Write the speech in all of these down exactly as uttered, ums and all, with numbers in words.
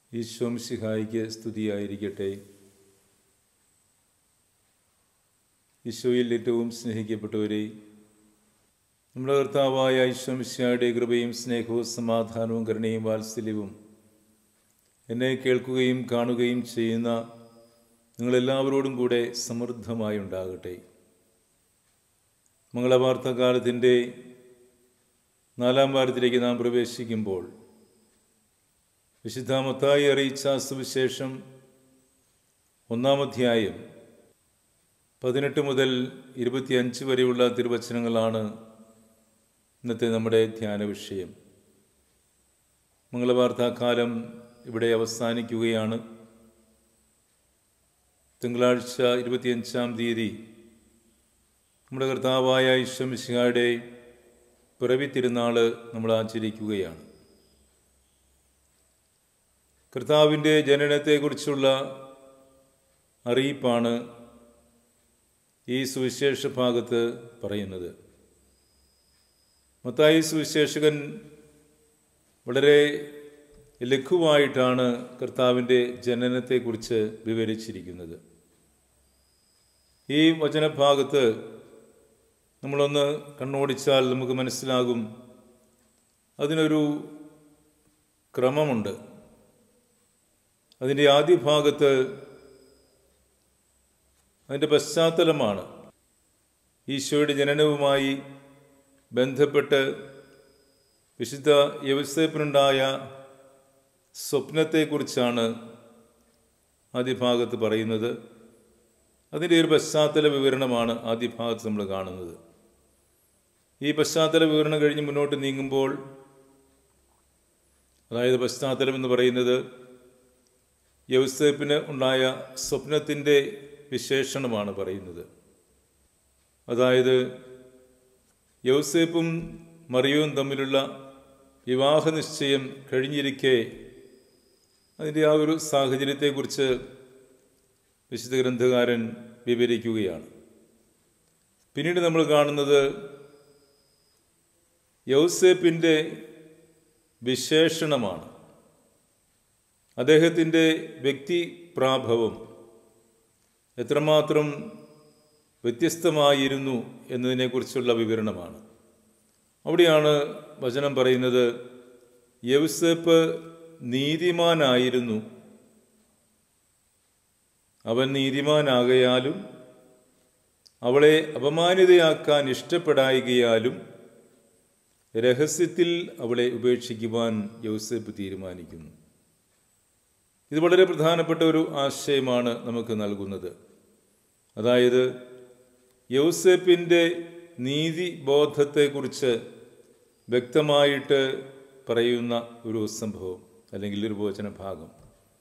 ഈശോ മിശിഹായിക്ക് സ്തുതിയായിരിക്കട്ടെ. ഈശോയിൽ ഏറ്റവും സ്നേഹിക്കപ്പെട്ടവരെ, നമ്മുടെ കർത്താവായ ഈശോ മിശിഹായുടെ കൃപയും സ്നേഹവും സമാധാനവും കരുണയും വാത്സല്യവും എന്നെ കേൾക്കുകയും കാണുകയും ചെയ്യുന്ന നിങ്ങളെല്ലാവരോടും കൂടെ സമൃദ്ധമായി ഉണ്ടാകട്ടെ. മംഗളവാർത്തകാലത്തിൻ്റെ നാലാം വാരത്തിലേക്ക് നാം പ്രവേശിക്കുമ്പോൾ വിശുദ്ധ മത്തായി അറിയിച്ച സുവിശേഷം ഒന്നാം അധ്യായം പതിനെട്ട് മുതൽ ഇരുപത്തിയഞ്ച് വരെയുള്ള തിരുവചനങ്ങളാണ് ഇന്നത്തെ നമ്മുടെ ധ്യാന വിഷയം. മംഗളവാർത്താക്കാലം ഇവിടെ അവസാനിക്കുകയാണ്. തിങ്കളാഴ്ച ഇരുപത്തിയഞ്ചാം തീയതി നമ്മുടെ കർത്താവായ ഈശോ മിശിഹായുടെ പിറവി തിരുനാൾ നമ്മൾ ആചരിക്കുകയാണ്. കർത്താവിൻ്റെ ജനനത്തെക്കുറിച്ചുള്ള അറിയിപ്പാണ് ഈ സുവിശേഷ ഭാഗത്ത് പറയുന്നത്. മത്തായി സുവിശേഷകൻ വളരെ ലഘുവായിട്ടാണ് കർത്താവിൻ്റെ ജനനത്തെക്കുറിച്ച് വിവരിച്ചിരിക്കുന്നത്. ഈ വചനഭാഗത്ത് നമ്മളൊന്ന് കണ്ണോടിച്ചാൽ നമുക്ക് മനസ്സിലാകും, അതിനൊരു ക്രമമുണ്ട്. അതിൻ്റെ ആദ്യ ഭാഗത്ത് അതിൻ്റെ പശ്ചാത്തലമാണ്. ഈശോയുടെ ജനനവുമായി ബന്ധപ്പെട്ട് വിശുദ്ധ യൗസേപ്പിനുണ്ടായ സ്വപ്നത്തെക്കുറിച്ചാണ് ആദ്യ ഭാഗത്ത് പറയുന്നത്. അതിൻ്റെ ഒരു പശ്ചാത്തല വിവരണമാണ് ആദ്യ ഭാഗത്ത് നമ്മൾ കാണുന്നത്. ഈ പശ്ചാത്തല വിവരണം കഴിഞ്ഞ് മുന്നോട്ട് നീങ്ങുമ്പോൾ, അതായത് പശ്ചാത്തലം എന്ന് പറയുന്നത് യൗസേപ്പിന് ഉണ്ടായ സ്വപ്നത്തിൻ്റെ വിശേഷണമാണ് പറയുന്നത്. അതായത് യൗസേപ്പും മറിയവും തമ്മിലുള്ള വിവാഹ നിശ്ചയം കഴിഞ്ഞിരിക്കെ അതിൻ്റെ ആ ഒരു സാഹചര്യത്തെക്കുറിച്ച് വിശുദ്ധ ഗ്രന്ഥകാരൻ വിവരിക്കുകയാണ്. പിന്നീട് നമ്മൾ കാണുന്നത് യൗസേപ്പിൻ്റെ വിശേഷണമാണ്. അദ്ദേഹത്തിൻ്റെ വ്യക്തിപ്രാഭവം എത്രമാത്രം വ്യത്യസ്തമായിരുന്നു എന്നതിനെക്കുറിച്ചുള്ള വിവരണമാണ്. അവിടെയാണ് വചനം പറയുന്നത്, യൗസേപ്പ് നീതിമാനായിരുന്നു, അവൻ നീതിമാനാകയാലും അവളെ അപമാനിതയാക്കാൻ ഇഷ്ടപ്പെടായികയാലും രഹസ്യത്തിൽ അവളെ ഉപേക്ഷിക്കുവാൻ യൗസേപ്പ് തീരുമാനിക്കുന്നു. ഇത് വളരെ പ്രധാനപ്പെട്ട ഒരു ആശയമാണ് നമുക്ക് നൽകുന്നത്. അതായത് യൗസേപ്പിൻ്റെ നീതിബോധത്തെക്കുറിച്ച് വ്യക്തമായിട്ട് പറയുന്ന ഒരു സംഭവം അല്ലെങ്കിൽ ഒരു വചനഭാഗം.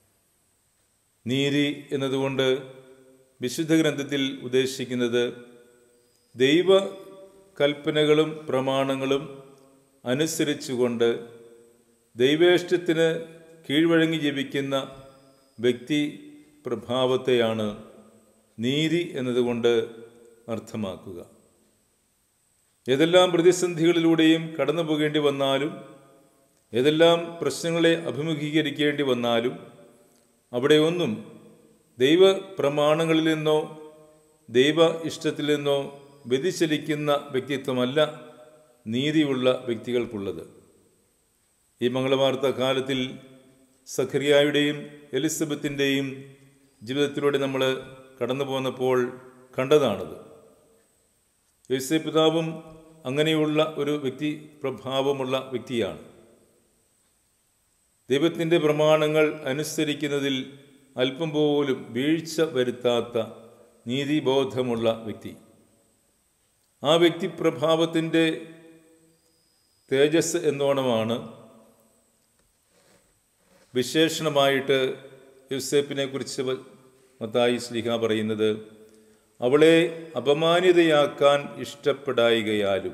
നീതി എന്നതുകൊണ്ട് വിശുദ്ധ ഗ്രന്ഥത്തിൽ ഉദ്ദേശിക്കുന്നത് ദൈവ കൽപ്പനകളും പ്രമാണങ്ങളും അനുസരിച്ചുകൊണ്ട് ദൈവേഷ്ടത്തിന് കീഴ്വഴങ്ങി ജീവിക്കുന്ന വ്യക്തി പ്രഭാവത്തെയാണ് നീതി എന്നതുകൊണ്ട് അർത്ഥമാക്കുക. ഏതെല്ലാം പ്രതിസന്ധികളിലൂടെയും കടന്നു പോകേണ്ടി വന്നാലും, ഏതെല്ലാം പ്രശ്നങ്ങളെ അഭിമുഖീകരിക്കേണ്ടി വന്നാലും അവിടെ ഒന്നും ദൈവ പ്രമാണങ്ങളിൽ നിന്നോ ദൈവ ഇഷ്ടത്തിൽ നിന്നോ വ്യതിചലിക്കുന്ന വ്യക്തിത്വമല്ല നീതിയുള്ള വ്യക്തികൾക്കുള്ളത്. ഈ മംഗളവാർത്ത കാലത്തിൽ സഖറിയായുടെയും എലിസബത്തിൻ്റെയും ജീവിതത്തിലൂടെ നമ്മൾ കടന്നു പോന്നപ്പോൾ കണ്ടതാണത്. യോസേപ്പ് പിതാവും അങ്ങനെയുള്ള ഒരു വ്യക്തി പ്രഭാവമുള്ള വ്യക്തിയാണ്. ദൈവത്തിൻ്റെ പ്രമാണങ്ങൾ അനുസരിക്കുന്നതിൽ അല്പം പോലും വീഴ്ച വരുത്താത്ത നീതിബോധമുള്ള വ്യക്തി. ആ വ്യക്തിപ്രഭാവത്തിൻ്റെ തേജസ് എന്നോണമാണ് വിശേഷണമായിട്ട് യോസേപ്പിനെ കുറിച്ച് മത്തായി ശ്ലീഹ പറയുന്നത്, അവളെ അപമാനിതയാക്കാൻ ഇഷ്ടപ്പെടായികയാലും.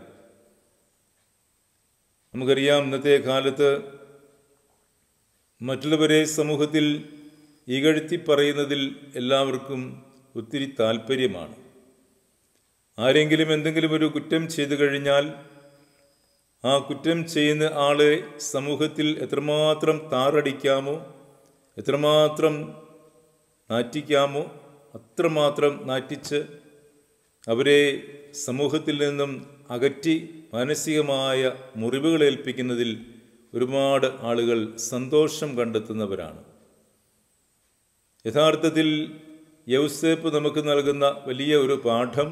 നമുക്കറിയാം, ഇന്നത്തെ കാലത്ത് മറ്റുള്ളവരെ സമൂഹത്തിൽ ഇകഴ്ത്തി പറയുന്നതിൽ എല്ലാവർക്കും ഒത്തിരി താല്പര്യമാണ്. ആരെങ്കിലും എന്തെങ്കിലും ഒരു കുറ്റം ചെയ്തു കഴിഞ്ഞാൽ ആ കുറ്റം ചെയ്യുന്ന ആളെ സമൂഹത്തിൽ എത്രമാത്രം താറടിക്കാമോ എത്രമാത്രം നാറ്റിക്കാമോ അത്രമാത്രം നാറ്റിച്ച് അവരെ സമൂഹത്തിൽ നിന്നും അകറ്റി മാനസികമായ മുറിവുകളേൽപ്പിക്കുന്നതിൽ ഒരുപാട് ആളുകൾ സന്തോഷം കണ്ടെത്തുന്നവരാണ്. യഥാർത്ഥത്തിൽ യൗസേപ്പ് നമുക്ക് നൽകുന്ന വലിയ ഒരു പാഠം,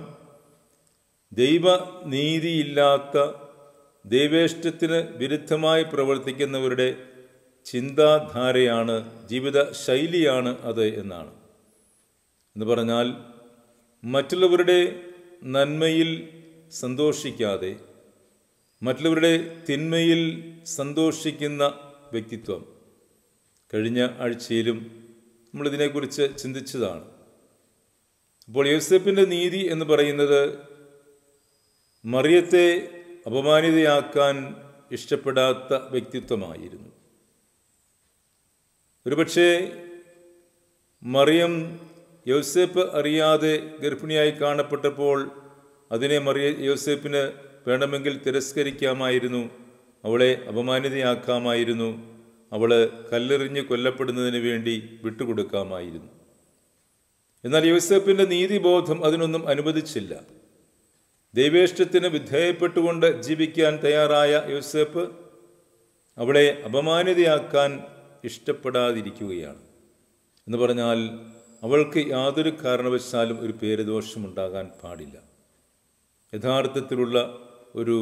ദൈവനീതിയില്ലാത്ത ദൈവേഷ്ടത്തിന് വിരുദ്ധമായി പ്രവർത്തിക്കുന്നവരുടെ ചിന്താധാരയാണ്, ജീവിത ശൈലിയാണ് അത് എന്നാണ്. എന്ന് പറഞ്ഞാൽ മറ്റുള്ളവരുടെ നന്മയിൽ സന്തോഷിക്കാതെ മറ്റുള്ളവരുടെ തിന്മയിൽ സന്തോഷിക്കുന്ന വ്യക്തിത്വം. കഴിഞ്ഞ ആഴ്ചയിലും നമ്മളിതിനെക്കുറിച്ച് ചിന്തിച്ചതാണ്. അപ്പോൾ യോസേപ്പിൻ്റെ നീതി എന്ന് പറയുന്നത് മറിയത്തെ അപമാനിതയാക്കാൻ ഇഷ്ടപ്പെടാത്ത വ്യക്തിത്വമായിരുന്നു. ഒരുപക്ഷെ മറിയം യോസേപ്പ് അറിയാതെ ഗർഭിണിയായി കാണപ്പെട്ടപ്പോൾ അതിനെ മറിയ യോസേപ്പിന് വേണമെങ്കിൽ തിരസ്കരിക്കാമായിരുന്നു, അവളെ അപമാനിതയാക്കാമായിരുന്നു, അവൾ കല്ലെറിഞ്ഞ് കൊല്ലപ്പെടുന്നതിന് വേണ്ടി വിട്ടുകൊടുക്കാമായിരുന്നു. എന്നാൽ യോസേപ്പിൻ്റെ നീതിബോധം അതിനൊന്നും അനുവദിച്ചില്ല. ദൈവേഷ്ടത്തിന് വിധേയപ്പെട്ടുകൊണ്ട് ജീവിക്കാൻ തയ്യാറായ യോസേപ്പ് അവളെ അപമാനിതയാക്കാൻ ഇഷ്ടപ്പെടാതിരിക്കുകയാണ്. എന്ന് പറഞ്ഞാൽ അവൾക്ക് യാതൊരു കാരണവശാലും ഒരു പേരുദോഷമുണ്ടാകാൻ പാടില്ല. യഥാർത്ഥത്തിലുള്ള ഒരു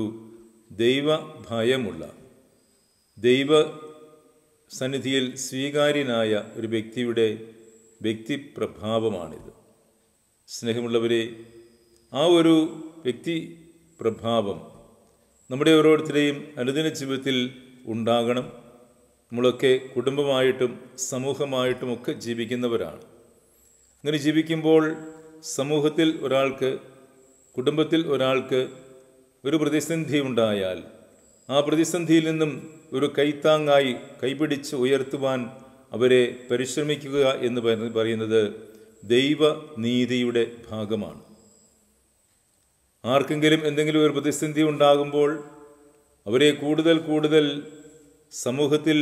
ദൈവഭയമുള്ള, ദൈവ സന്നിധിയിൽ സ്വീകാര്യനായ ഒരു വ്യക്തിയുടെ വ്യക്തിപ്രഭാവമാണിത്. സ്നേഹമുള്ളവരെ, ആ ഒരു വ്യക്തി പ്രഭാവം നമ്മുടെ ഓരോരുത്തരെയും അനുദിന ജീവിതത്തിൽ ഉണ്ടാകണം. നമ്മളൊക്കെ കുടുംബമായിട്ടും സമൂഹമായിട്ടും ഒക്കെ ജീവിക്കുന്നവരാണ്. അങ്ങനെ ജീവിക്കുമ്പോൾ സമൂഹത്തിൽ ഒരാൾക്ക്, കുടുംബത്തിൽ ഒരാൾക്ക് ഒരു പ്രതിസന്ധി ഉണ്ടായാൽ ആ പ്രതിസന്ധിയിൽ നിന്നും ഒരു കൈത്താങ്ങായി കൈപിടിച്ച് ഉയർത്തുവാൻ അവരെ പരിശ്രമിക്കുക എന്ന് പറയുന്നത് ദൈവനീതിയുടെ ഭാഗമാണ്. ആർക്കെങ്കിലും എന്തെങ്കിലും ഒരു പ്രതിസന്ധി ഉണ്ടാകുമ്പോൾ അവരെ കൂടുതൽ കൂടുതൽ സമൂഹത്തിൽ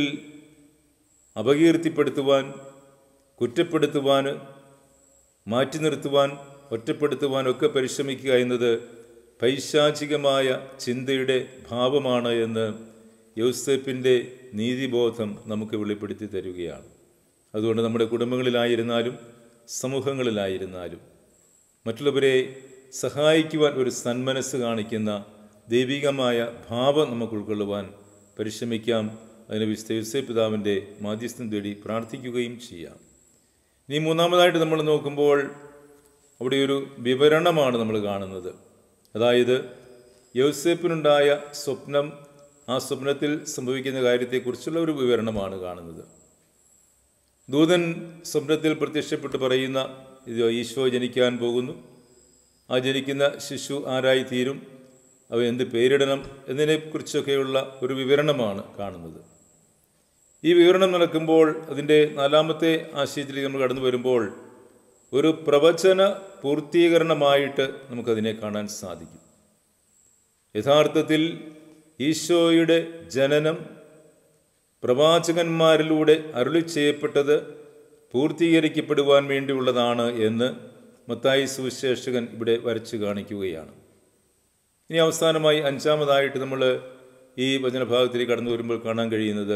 അപകീർത്തിപ്പെടുത്തുവാൻ, കുറ്റപ്പെടുത്തുവാൻ, മാറ്റി നിർത്തുവാൻ, ഒറ്റപ്പെടുത്തുവാനൊക്കെ പരിശ്രമിക്കുക എന്നത് പൈശാചികമായ ചിന്തയുടെ ഭാവമാണ് എന്ന് യോസേപ്പിൻ്റെ നീതിബോധം നമുക്ക് വെളിപ്പെടുത്തി തരികയാണ്. അതുകൊണ്ട് നമ്മുടെ കുടുംബങ്ങളിലായിരുന്നാലും സമൂഹങ്ങളിലായിരുന്നാലും മറ്റുള്ളവരെ സഹായിക്കുവാൻ ഒരു സന്മനസ് കാണിക്കുന്ന ദൈവികമായ ഭാവം നമുക്ക് ഉൾക്കൊള്ളുവാൻ പരിശ്രമിക്കാം. അതിന് വിശുദ്ധ യോസേപ്പ് പിതാവിൻ്റെ മാധ്യസ്ഥം തേടി പ്രാർത്ഥിക്കുകയും ചെയ്യാം. ഇനി മൂന്നാമതായിട്ട് നമ്മൾ നോക്കുമ്പോൾ അവിടെ ഒരു വിവരണമാണ് നമ്മൾ കാണുന്നത്. അതായത് യോസേപ്പിനുണ്ടായ സ്വപ്നം, ആ സ്വപ്നത്തിൽ സംഭവിക്കുന്ന കാര്യത്തെക്കുറിച്ചുള്ള ഒരു വിവരണമാണ് കാണുന്നത്. ദൂതൻ സ്വപ്നത്തിൽ പ്രത്യക്ഷപ്പെട്ട് പറയുന്ന, ഇത് ഈശോ ജനിക്കാൻ പോകുന്നു, ആ ജനിക്കുന്ന ശിശു ആരായി തീരും, അവ എന്ത് പേരിടണം എന്നതിനെക്കുറിച്ചൊക്കെയുള്ള ഒരു വിവരണമാണ് കാണുന്നത്. ഈ വിവരണം നടക്കുമ്പോൾ അതിൻ്റെ നാലാമത്തെ ആശയത്തിലേക്ക് നമ്മൾ കടന്നു വരുമ്പോൾ ഒരു പ്രവചന പൂർത്തീകരണമായിട്ട് നമുക്കതിനെ കാണാൻ സാധിക്കും. യഥാർത്ഥത്തിൽ ഈശോയുടെ ജനനം പ്രവാചകന്മാരിലൂടെ അരുളി ചെയ്യപ്പെട്ടത് പൂർത്തീകരിക്കപ്പെടുവാൻ വേണ്ടിയുള്ളതാണ് എന്ന് മത്തായി സുവിശേഷകൻ ഇവിടെ വരച്ചു കാണിക്കുകയാണ്. ഇനി അവസാനമായി അഞ്ചാമതായിട്ട് നമ്മൾ ഈ വചനഭാഗത്തിലേക്ക് കടന്നു വരുമ്പോൾ കാണാൻ കഴിയുന്നത്,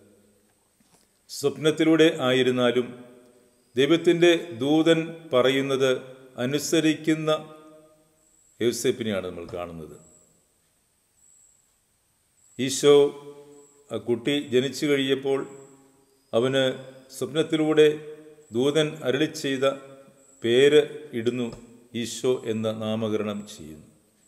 സ്വപ്നത്തിലൂടെ ആയിരുന്നാലും ദൈവത്തിൻ്റെ ദൂതൻ പറയുന്നത് അനുസരിക്കുന്ന യോസേപ്പിനെയാണ് നമ്മൾ കാണുന്നത്. ഈശോ ആ കുട്ടി ജനിച്ചു കഴിയപ്പോൾ അവന് സ്വപ്നത്തിലൂടെ ദൂതൻ അരുളി ചെയ്ത പേര് ഇടുന്നു, ഈശോ എന്ന നാമകരണം ചെയ്യുന്നു.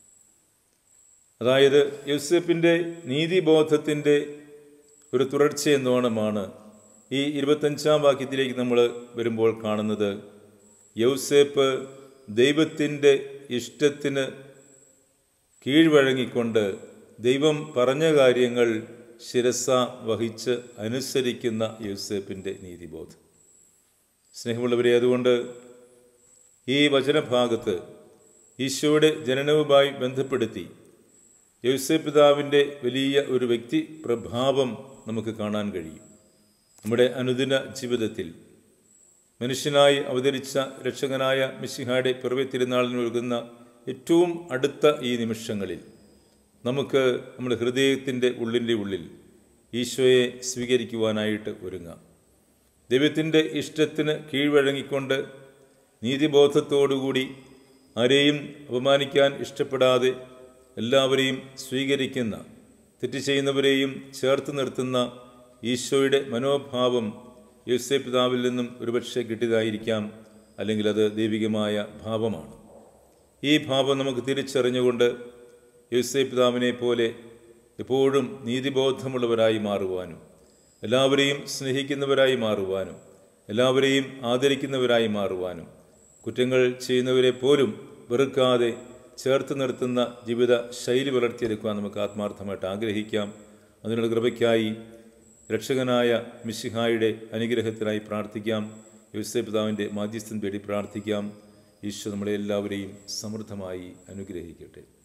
അതായത് യോസേപ്പിൻ്റെ നീതിബോധത്തിൻ്റെ ഒരു തുടർച്ചയെന്നോണമാണ് ഈ ഇരുപത്തഞ്ചാം വാക്യത്തിലേക്ക് നമ്മൾ വരുമ്പോൾ കാണുന്നത്. യോസേപ്പ് ദൈവത്തിൻ്റെ ഇഷ്ടത്തിന് കീഴ്വഴങ്ങിക്കൊണ്ട് ദൈവം പറഞ്ഞ കാര്യങ്ങൾ ശിരസ വഹിച്ച് അനുസരിക്കുന്ന യോസേപ്പിൻ്റെ നീതിബോധം. സ്നേഹമുള്ളവരെ, അതുകൊണ്ട് ഈ വചനഭാഗത്ത് ഈശോയുടെ ജനനവുമായി ബന്ധപ്പെടുത്തി യോസേപ്പ് പിതാവിൻ്റെ വലിയ ഒരു വ്യക്തി പ്രഭാവം നമുക്ക് കാണാൻ കഴിയും. നമ്മുടെ അനുദിന ജീവിതത്തിൽ മനുഷ്യനായി അവതരിച്ച രക്ഷകനായ മിശിഹായുടെ പിറവി തിരുനാളിന് ഒരുങ്ങുന്ന ഏറ്റവും അടുത്ത ഈ നിമിഷങ്ങളിൽ നമുക്ക് നമ്മുടെ ഹൃദയത്തിൻ്റെ ഉള്ളിൻ്റെ ഉള്ളിൽ ഈശോയെ സ്വീകരിക്കുവാനായിട്ട് ഒരുങ്ങാം. ദൈവത്തിൻ്റെ ഇഷ്ടത്തിന് കീഴ്വഴങ്ങിക്കൊണ്ട് നീതിബോധത്തോടുകൂടി ആരെയും അപമാനിക്കാൻ ഇഷ്ടപ്പെടാതെ എല്ലാവരെയും സ്വീകരിക്കുന്ന, തെറ്റ് ചെയ്യുന്നവരെയും ചേർത്ത് നിർത്തുന്ന ഈശോയുടെ മനോഭാവം യോസേപ്പ് പിതാവിൽ നിന്നും ഒരുപക്ഷെ കിട്ടിയതായിരിക്കാം, അല്ലെങ്കിൽ അത് ദൈവികമായ ഭാവമാണ്. ഈ ഭാവം നമുക്ക് തിരിച്ചറിഞ്ഞുകൊണ്ട് യോസേപ്പ് പിതാവിനെ പോലെ എപ്പോഴും നീതിബോധമുള്ളവരായി മാറുവാനും, എല്ലാവരെയും സ്നേഹിക്കുന്നവരായി മാറുവാനും, എല്ലാവരെയും ആദരിക്കുന്നവരായി മാറുവാനും, കുറ്റങ്ങൾ ചെയ്യുന്നവരെ പോലും വെറുക്കാതെ ചേർത്ത് നിർത്തുന്ന ജീവിത ശൈലി വളർത്തിയെടുക്കുവാൻ നമുക്ക് ആത്മാർത്ഥമായിട്ട് ആഗ്രഹിക്കാം. അതിനുള്ള കൃപയ്ക്കായി രക്ഷകനായ മിശിഹായുടെ അനുഗ്രഹത്തിനായി പ്രാർത്ഥിക്കാം. യോസേപ്പ് പിതാവിൻ്റെ മാധ്യസ്ഥം തേടി പ്രാർത്ഥിക്കാം. ഈശോ നമ്മളെ എല്ലാവരെയും സമൃദ്ധമായി അനുഗ്രഹിക്കട്ടെ.